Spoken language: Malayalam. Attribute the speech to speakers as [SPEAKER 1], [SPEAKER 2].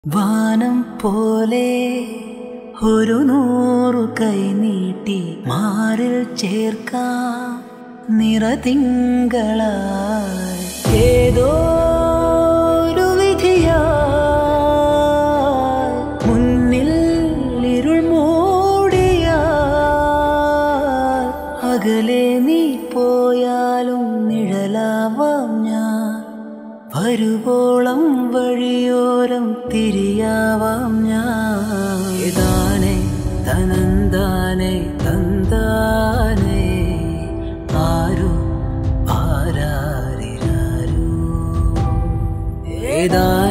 [SPEAKER 1] വാനം പോലെ ഒരു 100 കൈ നീട്ടി മാറിൽ ചേർക്കാം നിറതിങ്കളായി ഏതോ ഒരു വിധിയായി മുന്നിൽ ഇരുൾ മൂടിയാൽ അകലെ നീ പോയാലും നിഴലാവാം ഞാൻ വരുവോളം വഴിയോരം തിരിയാവാം ഞാൻ ഏതാനേ തനന്താനേ തന്താനേ ആരു ആരാരിരാരു ഏതാ